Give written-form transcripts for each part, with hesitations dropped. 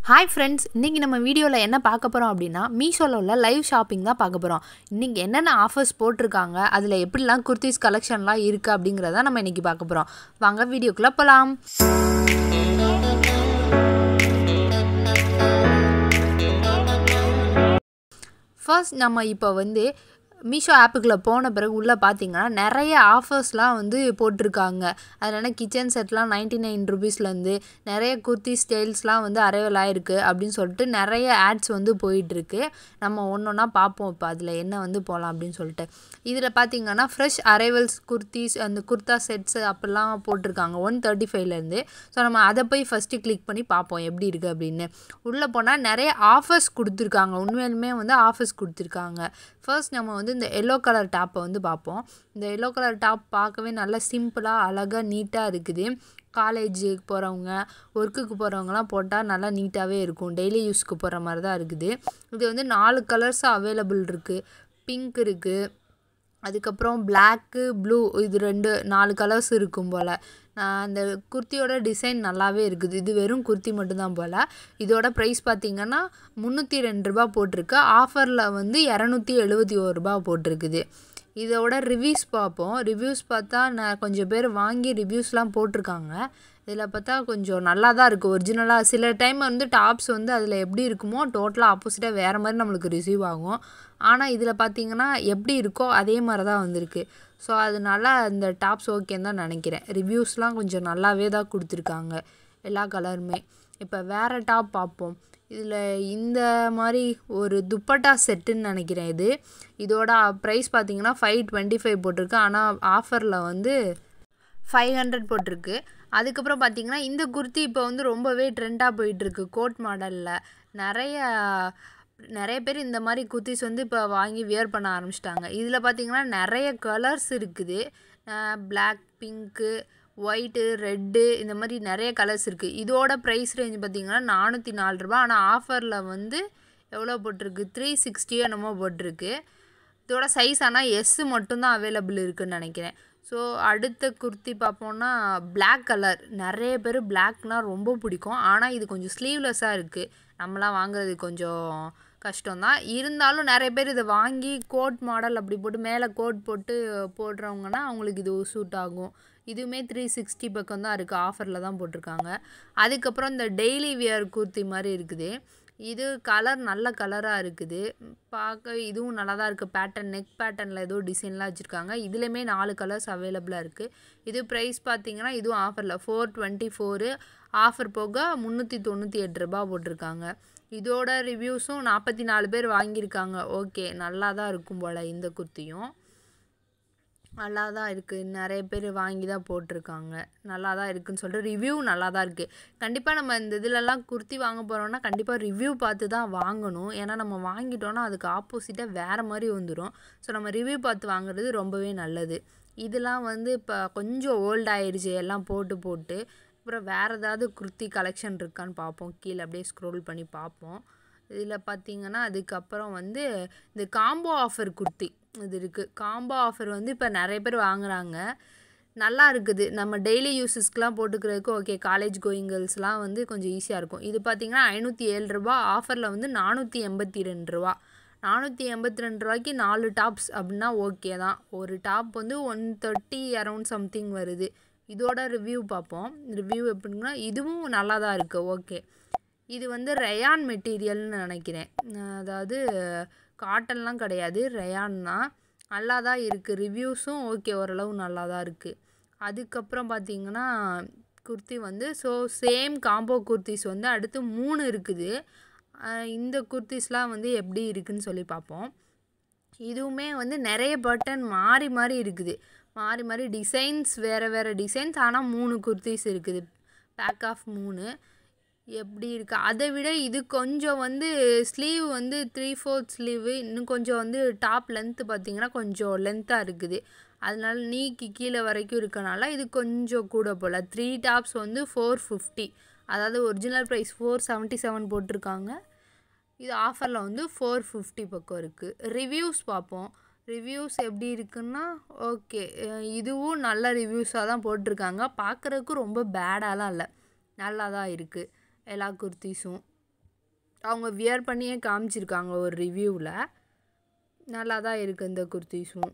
Hi friends, இன்னைக்கு நம்ம வீடியோல என்ன பார்க்க போறோம் அப்படினா மீஷோல உள்ள லைவ் ஷாப்பிங் தான் பார்க்க போறோம். இன்னைக்கு என்னென்ன ஆஃபர்ஸ் போட்டுருக்காங்க, அதுல எப்படிலாம் குர்தீஸ் கலெக்ஷன்லாம் இருக்கு அப்படிங்கறத நம்ம இன்னைக்கு பார்க்க போறோம். வாங்க வீடியோக்குள்ள போலாம். ஃபர்ஸ்ட் நம்ம இப்போ வந்து மீஷோ ஆப்புக்குள்ள போன பிறகு உள்ள பாத்தீங்கன்னா நிறைய ஆஃபர்ஸ்லாம் வந்து போட்டுருக்காங்க. அதனால கிச்சன் செட்லாம் 99 ரூபீஸ்ல இருந்து நிறைய குர்த்தி ஸ்டைல்ஸ்லாம் வந்து அரைவல் ஆயிருக்கு அப்படின்னு சொல்லிட்டு நிறைய ஆட்ஸ் வந்து போயிட்டு இருக்கு. நம்ம ஒவ்வொண்ணா பாப்போம். இப்போ அதுல என்ன வந்து போலாம் அப்படின்னு சொல்லிட்டு. இதுல பாத்தீங்கன்னா ஃப்ரெஷ் அரைவல்ஸ் குர்த்திஸ் அந்த குர்தா செட்ஸ் அப்பெல்லாம் போட்டுருக்காங்க 135ல இருந்து. ஸோ நம்ம அதை போய் ஃபர்ஸ்ட் கிளிக் பண்ணி பார்ப்போம் எப்படி இருக்கு அப்படின்னு. உள்ள போனா நிறைய ஆஃபர்ஸ் கொடுத்துருக்காங்க. உண்மையாலுமே வந்து ஆஃபர்ஸ் கொடுத்துருக்காங்க. ஃபர்ஸ்ட் நம்ம வந்து இந்த எல்லோ கலர் டாப்பை வந்து பார்ப்போம். இந்த எல்லோ கலர் டாப் பார்க்கவே நல்லா சிம்பிளாக அழகாக நீட்டாக இருக்குது. காலேஜுக்கு போகிறவங்க ஒர்க்குக்கு போகிறவங்கலாம் போட்டால் நல்லா நீட்டாகவே இருக்கும். டெய்லி யூஸ்க்கு போகிற மாதிரி தான் இருக்குது. இது வந்து 4 கலர்ஸ் அவைலபிள் இருக்குது. பிங்க் இருக்குது, அதுக்கப்புறம் பிளாக்கு ப்ளூ, இது 4 கலர்ஸ் இருக்கும் போல். அந்த குர்த்தியோட டிசைன் நல்லாவே இருக்குது. இது வெறும் குர்த்தி மட்டும்தான் போல். இதோட ப்ரைஸ் பார்த்திங்கன்னா 302 ரூபா போட்டிருக்கு. ஆஃபரில் வந்து 271 ரூபா போட்டிருக்குது. இதோட ரிவ்யூஸ் பார்ப்போம். ரிவ்யூஸ் பார்த்தா கொஞ்சம் பேர் வாங்கி ரிவ்யூஸ்லாம் போட்டிருக்காங்க. இதில் பார்த்தா கொஞ்சம் நல்லா தான் இருக்குது ஒரிஜினலாக. சில டைம் வந்து டாப்ஸ் வந்து அதில் எப்படி இருக்குமோ டோட்டலாக ஆப்போசிட்டாக வேறு மாதிரி நம்மளுக்கு ரிசீவ் ஆகும். ஆனால் இதில் பார்த்திங்கன்னா எப்படி இருக்கோ அதே மாதிரி தான் வந்திருக்கு. ஸோ அதனால இந்த டாப்ஸ் ஓகேன்னு தான் நினைக்கிறேன். ரிவ்யூஸ்லாம் கொஞ்சம் நல்லாவே தான் கொடுத்துருக்காங்க எல்லா கலருமே. இப்போ வேறு டாப் பார்ப்போம். இதில் இந்த மாதிரி ஒரு துப்பட்டா செட்டுன்னு நினைக்கிறேன் இது. இதோட ப்ரைஸ் பார்த்திங்கன்னா 525 போட்டிருக்கு. ஆனால் ஆஃபரில் வந்து 500 போட்டிருக்கு. அதுக்கப்புறம் பார்த்திங்கன்னா இந்த குர்த்தி இப்போ வந்து ரொம்பவே ட்ரெண்டாக போயிட்டுருக்கு. கோட் மாடலில் நிறைய பேர் இந்த மாதிரி குர்த்திஸ் வந்து இப்போ வாங்கி வியர் பண்ண ஆரம்பிச்சிட்டாங்க. இதில் பார்த்திங்கன்னா நிறைய கலர்ஸ் இருக்குது. பிளாக், பிங்க்கு, ஒயிட்டு, ரெட்டு, இந்த மாதிரி நிறைய கலர்ஸ் இருக்குது. இதோட ப்ரைஸ் ரேஞ்ச் பார்த்திங்கன்னா 404 ரூபா. ஆனால் ஆஃபரில் வந்து எவ்வளோ போட்டிருக்கு, 360 என்னமோ போட்டிருக்கு. இதோட சைஸ் ஆனால் எஸ் மட்டும்தான் அவைலபிள் இருக்குதுன்னு நினைக்கிறேன். ஸோ அடுத்த குர்த்தி பார்ப்போம்னா பிளாக் கலர். நிறைய பேர் பிளாக்னால் ரொம்ப பிடிக்கும். ஆனால் இது கொஞ்சம் ஸ்லீவ்லெஸ்ஸாக இருக்குது. நம்மளாம் வாங்குறது கொஞ்சம் கஷ்டம்தான். இருந்தாலும் நிறைய பேர் இதை வாங்கி கோட் மாடல் அப்படி போட்டு மேலே கோட் போட்டு போடுறவங்கன்னா அவங்களுக்கு இது சூட் ஆகும். இதுவுமே 360 பக்கம் தான் இருக்குது. ஆஃபரில் தான் போட்டிருக்காங்க. அதுக்கப்புறம் இந்த டெய்லி வியர் குர்த்தி மாதிரி இருக்குது. இது கலர் நல்ல கலராக இருக்குது. பார்க்க இதுவும் நல்லா தான் இருக்குது. பேட்டர்ன் நெக் பேட்டர்னில் ஏதோ டிசைன்லாம் வச்சுருக்காங்க. இதுலேயுமே 4 கலர்ஸ் அவைலபிளாக இருக்குது. இது ப்ரைஸ் பார்த்திங்கன்னா இதுவும் ஆஃபரில் 424, ஆஃபர் போக 398 ரூபா போட்டிருக்காங்க. இதோட ரிவ்யூஸும் 44 பேர் வாங்கியிருக்காங்க. ஓகே, நல்லா தான் இருக்கும் போல். இந்த குர்த்தியும் நல்லா தான் இருக்குது. நிறைய பேர் வாங்கி தான் போட்டிருக்காங்க. நல்லா தான் இருக்குதுன்னு சொல்லிட்டு ரிவ்யூ நல்லா தான் இருக்குது. கண்டிப்பாக நம்ம இந்த இதிலெல்லாம் குர்த்தி வாங்க போகிறோன்னா கண்டிப்பாக ரிவ்யூ பார்த்து தான் வாங்கணும். ஏன்னா நம்ம வாங்கிட்டோன்னா அதுக்கு ஆப்போசிட்டாக வேறு மாதிரி வந்துடும். ஸோ நம்ம ரிவ்யூ பார்த்து வாங்குறது ரொம்பவே நல்லது. இதெல்லாம் வந்து இப்போ கொஞ்சம் ஓல்ட் ஆயிடுச்சு எல்லாம் போட்டு. அப்புறம் வேறு ஏதாவது குர்த்தி கலெக்ஷன் இருக்கான்னு பார்ப்போம். கீழே அப்படியே ஸ்க்ரோல் பண்ணி பார்ப்போம். இதில் பார்த்திங்கன்னா அதுக்கப்புறம் வந்து இந்த காம்போ ஆஃபர் குர்த்தி இது இருக்குது. காம்போ ஆஃபர் வந்து இப்போ நிறைய பேர் வாங்குகிறாங்க. நல்லா இருக்குது. நம்ம டெய்லி யூஸஸ்க்கெலாம் போட்டுக்கிறதுக்கு ஓகே. காலேஜ் கோயிங் கேர்ள்ஸ்லாம் வந்து கொஞ்சம் ஈஸியாக இருக்கும். இது பார்த்திங்கன்னா 507 ரூபா. ஆஃபரில் வந்து 482 ரூபா. 482 ரூபாய்க்கு 4 டாப்ஸ் அப்படின்னா ஓகே தான். ஒரு டாப் வந்து 130 அரௌண்ட் சம்திங் வருது. இதோட ரிவ்யூ பார்ப்போம். ரிவ்யூ எப்படின்னா இதுவும் நல்லா தான் இருக்குது. ஓகே, இது வந்து ரயான் மெட்டீரியல்னு நினைக்கிறேன். அதாவது காட்டன்லாம் கிடையாது, ரயான் தான். நல்லா தான் இருக்குது. ரிவ்யூஸும் ஓகே, ஓரளவு நல்லா தான் இருக்குது. அதுக்கப்புறம் பார்த்திங்கன்னா குர்த்தி வந்து சேம் காம்போ குர்த்திஸ் வந்து அடுத்து 3 இருக்குது. இந்த குர்த்திஸ்லாம் வந்து எப்படி இருக்குதுன்னு சொல்லி பார்ப்போம். இதுவுமே வந்து நிறைய பட்டன் மாறி இருக்குது. மாறி டிசைன்ஸ் வேறு டிசைன்ஸ். ஆனால் 3 குர்த்திஸ் இருக்குது. பேக் ஆஃப் 3 எப்படி இருக்குது. அதை விட இது கொஞ்சம் வந்து ஸ்லீவ் வந்து 3/4 ஸ்லீவு. இன்னும் கொஞ்சம் வந்து டாப் லென்த்து பார்த்திங்கன்னா கொஞ்சம் லென்த்தாக இருக்குது. அதனால நீக்கி கீழே வரைக்கும் இருக்கனால இது கொஞ்சம் கூட போல். 3 டாப்ஸ் வந்து 450. அதாவது ஒரிஜினல் ப்ரைஸ் 477 போட்டிருக்காங்க. இது ஆஃபரில் வந்து 450 பக்கம் இருக்குது. ரிவ்யூஸ் பார்ப்போம். ரிவ்யூஸ் எப்படி இருக்குன்னா ஓகே, இதுவும் நல்ல ரிவ்யூஸாக தான் போட்டிருக்காங்க. பார்க்குறதுக்கு ரொம்ப பேடாலாம் இல்லை, நல்லா தான் இருக்குது எல்லா குர்த்திஸும். அவங்க வியர் பண்ணியே காமிச்சிருக்காங்க ஒரு ரிவ்யூவில். நல்லா தான் இருக்குது இந்த குர்த்திஸும்.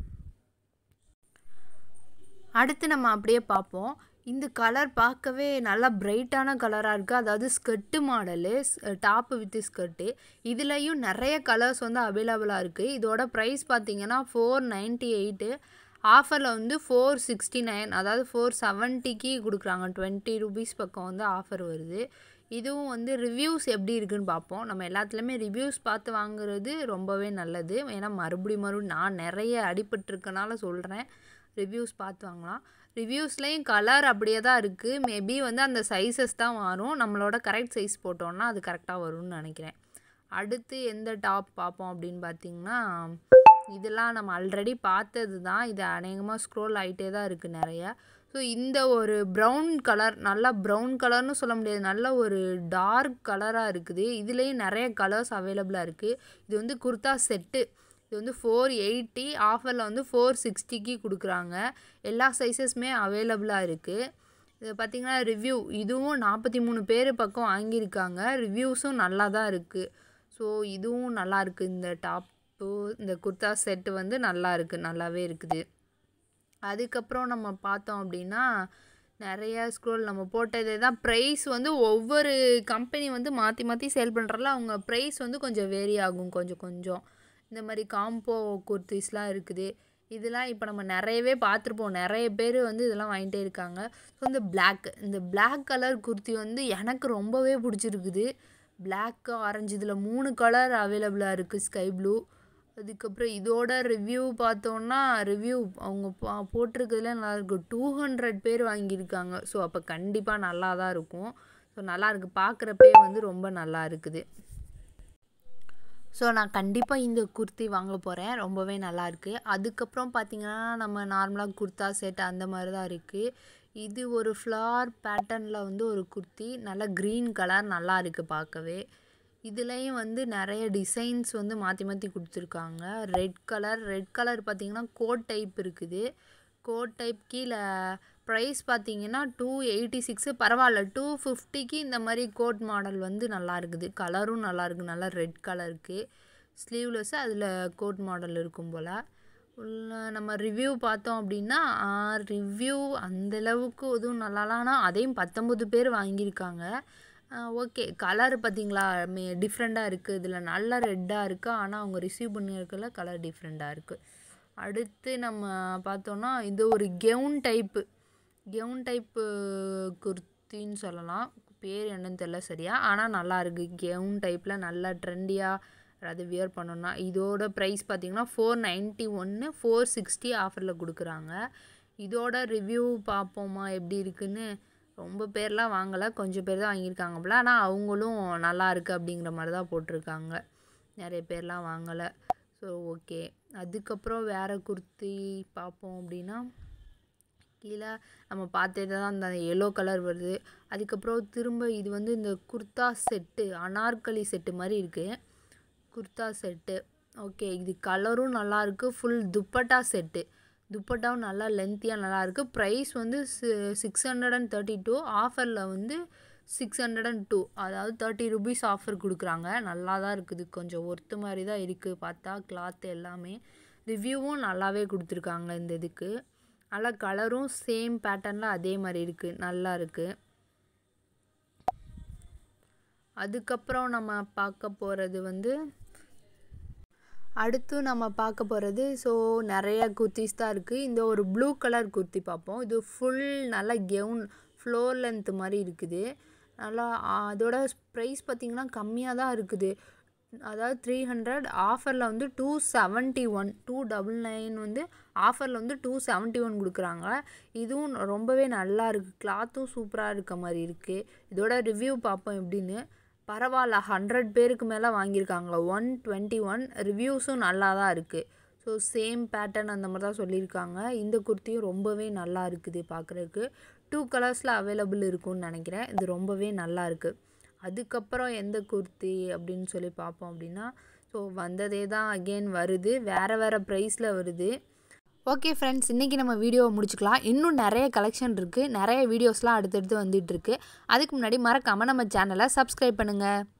அடுத்து நம்ம அப்படியே பார்ப்போம். இந்த கலர் பார்க்கவே நல்லா பிரைட்டான கலராக இருக்குது. அதாவது skirt model, top with skirt. இதுலேயும் நிறைய கலர்ஸ் வந்து அவைலபிளாக இருக்குது. இதோட ப்ரைஸ் பார்த்திங்கன்னா 498. ஆஃபரில் வந்து 469, அதாவது 470க்கு கொடுக்குறாங்க. 20 ரூபீஸ் பக்கம் வந்து ஆஃபர் வருது. இதுவும் வந்து ரிவ்யூஸ் எப்படி இருக்குதுன்னு பார்ப்போம். நம்ம எல்லாத்துலேயுமே ரிவ்யூஸ் பார்த்து வாங்குறது ரொம்பவே நல்லது. ஏன்னா மறுபடியும் நான் நிறைய அடிபட்டிருக்கனால சொல்கிறேன், ரிவ்யூஸ் பார்த்து வாங்கலாம். ரிவ்யூஸ்லேயும் கலர் அப்படியே தான் இருக்குது. மேபி வந்து அந்த சைஸஸ் தான் மாறும். நம்மளோட கரெக்ட் சைஸ் போட்டோன்னா அது கரெக்டாக வரும்னு நினைக்கிறேன். அடுத்து எந்த டாப் பார்ப்போம் அப்படின்னு பார்த்திங்கன்னா, இதெல்லாம் நம்ம ஆல்ரெடி பார்த்தது தான். இது அநேகமாக ஸ்க்ரோல் ஆகிட்டே தான் இருக்குது நிறையா. ஸோ இந்த ஒரு ப்ரௌன் கலர், நல்லா ப்ரௌன் கலர்னு சொல்ல முடியாது, நல்ல ஒரு டார்க் கலராக இருக்குது. இதுலேயும் நிறைய கலர்ஸ் அவைலபிளாக இருக்குது. இது வந்து குர்தா செட்டு. இது வந்து 480, ஆஃபரில் வந்து 460க்கு கொடுக்குறாங்க. எல்லா சைஸஸுமே அவைலபிளாக இருக்குது. இது பார்த்திங்கன்னா ரிவ்யூ, இதுவும் 43 பேர் பக்கம் வாங்கியிருக்காங்க. ரிவ்யூஸும் நல்லா தான் இருக்குது. ஸோ இதுவும் நல்லா இருக்குது. இந்த டாப்பு, இந்த குர்தா செட்டு வந்து நல்லா இருக்குது, நல்லாவே இருக்குது. அதுக்கப்புறம் நம்ம பார்த்தோம் அப்படின்னா நிறையா ஸ்க்ரோல் நம்ம போட்டதே தான். ப்ரைஸ் வந்து ஒவ்வொரு கம்பெனி வந்து மாற்றி மாற்றி சேல் பண்ணுறதுல அவங்க ப்ரைஸ் வந்து கொஞ்சம் வேரி ஆகும் கொஞ்சம். இந்த மாதிரி காம்போ குர்த்திஸ்லாம் இருக்குது. இதெல்லாம் இப்போ நம்ம நிறையவே பார்த்துருப்போம். நிறைய பேர் வந்து இதெல்லாம் வாங்கிட்டே இருக்காங்க. ஸோ இந்த பிளாக் கலர் குர்த்தி வந்து எனக்கு ரொம்பவே பிடிச்சிருக்குது. பிளாக்கு, ஆரஞ்சு, இதில் 3 கலர் அவைலபிளாக இருக்குது. Sky blue. அதுக்கப்புறம் இதோட ரிவ்யூ பார்த்தோன்னா, ரிவ்யூ அவங்க போட்டிருக்கிறதுல நல்லாயிருக்கு. 200 பேர் வாங்கியிருக்காங்க. ஸோ அப்போ கண்டிப்பாக நல்லா தான் இருக்கும். ஸோ நல்லாயிருக்கு, பார்க்குறப்பே வந்து ரொம்ப நல்லா இருக்குது. ஸோ நான் கண்டிப்பாக இந்த குர்த்தி வாங்க போகிறேன். ரொம்பவே நல்லாயிருக்கு. அதுக்கப்புறம் பார்த்திங்கன்னா நம்ம நார்மலாக குர்தா செட் அந்த மாதிரி தான் இருக்குது. இது ஒரு ஃப்ளார் பேட்டர்னில் வந்து ஒரு குர்த்தி, நல்லா க்ரீன் கலர், நல்லா இருக்குது பார்க்கவே. இதுலேயும் வந்து நிறைய டிசைன்ஸ் வந்து மாற்றி மாற்றி கொடுத்துருக்காங்க. ரெட் கலர் பார்த்திங்கன்னா கோட் டைப் இருக்குது. கோட் டைப் கீழே ப்ரைஸ் பார்த்திங்கன்னா 286. பரவாயில்ல, 250க்கு இந்த மாதிரி கோட் மாடல் வந்து நல்லா இருக்குது. கலரும் நல்லாயிருக்கு, நல்லா ரெட் கலருக்கு. ஸ்லீவ்லெஸ், அதில் கோட் மாடல் இருக்கும் போல். நம்ம ரிவ்யூ பார்த்தோம் அப்படின்னா, ரிவ்யூ அந்தளவுக்கு எதுவும் நல்லாலாம், ஆனால் அதையும் 19 பேர் வாங்கியிருக்காங்க. ஓகே, கலர் பார்த்திங்களா டிஃப்ரெண்ட்டாக இருக்குது. இதில் நல்ல ரெட்டாக இருக்குது, ஆனால் அவங்க ரிசீவ் பண்ணியிருக்கல கலர் டிஃப்ரெண்ட்டாக இருக்குது. அடுத்து நம்ம பார்த்தோன்னா இது ஒரு கெவுன் டைப்பு குர்த்தின்னு சொல்லலாம். பேர் என்னன்னு தெரியல சரியா, ஆனால் நல்லா இருக்குது. கெவுன் டைப்பில் நல்லா ட்ரெண்டியாக அது வியர் பண்ணோன்னா. இதோட ப்ரைஸ் பார்த்திங்கன்னா 491, 460 ஆஃபரில் கொடுக்குறாங்க. இதோட ரிவ்யூ பார்ப்போமா எப்படி இருக்குன்னு. ரொம்ப பேர்லாம் வாங்கலை, கொஞ்சம் பேர் தான் வாங்கியிருக்காங்க போல். ஆனால் அவங்களும் நல்லா இருக்குது அப்படிங்கிற மாதிரி தான் போட்டிருக்காங்க. நிறைய பேர்லாம் வாங்கலை. So okay. அதுக்கப்புறம் வேறு குர்த்தி பார்ப்போம் அப்படின்னா, கீழே நம்ம பார்த்தது தான் அந்த எல்லோ கலர் வருது. அதுக்கப்புறம் திரும்ப இது வந்து இந்த குர்தா செட்டு, அனார்கலி செட்டு மாதிரி இருக்குது. Kurta set okay. இது கலரும் நல்லாயிருக்கு. ஃபுல் துப்பட்டா செட்டு, துப்பட்டாவும் நல்லா லென்த்தியாக நல்லாயிருக்கு. ப்ரைஸ் வந்து 632, ஆஃபரில் வந்து 602, அதாவது 30 ரூபீஸ் ஆஃபர் கொடுக்குறாங்க. நல்லா தான் இருக்குது, கொஞ்சம் ஒர்த்து மாதிரி தான் இருக்குது பார்த்தா. கிளாத் எல்லாமே ரிவ்யூவும் நல்லாவே கொடுத்துருக்காங்க இந்த இதுக்கு. நல்லா கலரும் சேம் பேட்டர்னில் அதே மாதிரி இருக்குது, நல்லா இருக்குது. அதுக்கப்புறம் நம்ம பார்க்க போகிறது வந்து, அடுத்து நம்ம பார்க்க போகிறது ஸோ நிறைய குர்த்திஸ் தான் இருக்குது. இந்த ஒரு ப்ளூ கலர் குர்த்தி பார்ப்போம். இது ஃபுல் நல்லா கெவுன் ஃப்ளோர் லென்த் மாதிரி இருக்குது. நல்லா அதோட ப்ரைஸ் பார்த்திங்கன்னா கம்மியாக தான் இருக்குது. அதாவது 300, ஆஃபரில் வந்து 271, 299 வந்து ஆஃபரில் வந்து 271 கொடுக்குறாங்க. இதுவும் ரொம்பவே நல்லா இருக்குது. கிளாத்தும் சூப்பராக இருக்க மாதிரி இருக்குது. இதோட ரிவ்யூ பார்ப்போம் எப்படின்னு. பரவாயில்ல, 100 பேருக்கு மேலே வாங்கியிருக்காங்க. 121 ரிவ்யூஸும் நல்லா தான் இருக்குது. ஸோ சேம் பேட்டர்ன் அந்த மாதிரி தான் சொல்லியிருக்காங்க. இந்த குர்த்தியும் ரொம்பவே நல்லா இருக்குது பார்க்குறதுக்கு. 2 கலர்ஸில் அவைலபிள் இருக்கும்னு நினைக்கிறேன். இது ரொம்பவே நல்லா இருக்குது. அதுக்கப்புறம் எந்த குர்த்தி அப்படின்னு சொல்லி பார்ப்போம் அப்படின்னா, ஸோ வந்ததே தான் அகெயின் வருது, வேறு ப்ரைஸில் வருது. ஓகே ஃப்ரெண்ட்ஸ், இன்றைக்கி நம்ம வீடியோவை முடிச்சுக்கலாம். இன்னும் நிறைய கலெக்ஷன் இருக்குது, நிறைய வீடியோஸ்லாம் அடுத்தடுத்து வந்துட்டுருக்கு. அதுக்கு முன்னாடி மறக்காமல் நம்ம சேனலை சப்ஸ்கிரைப் பண்ணுங்கள்.